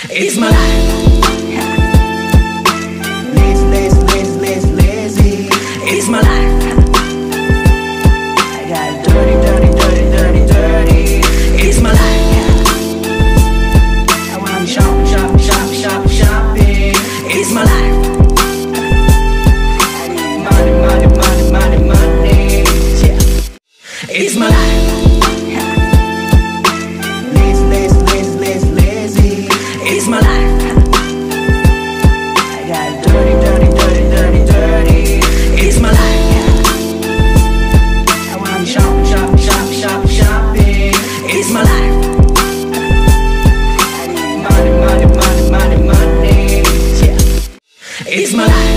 It's my life. Lazy, lazy, lazy, lazy, lazy. It's my life. I got dirty, dirty, dirty, dirty, dirty. It's my life. I wanna shop, shop, shop, shop, shopping. It's my life. I need money, money, money, money, money. Yeah. It's my life. Lazy, lazy, lazy, lazy, lazy. It's my life. I got dirty, dirty, dirty, dirty, dirty. It's my life. I wanna shop, shop, shop, shop, shopping. It's my life. I need money, money, money, money, money. Yeah. It's my life.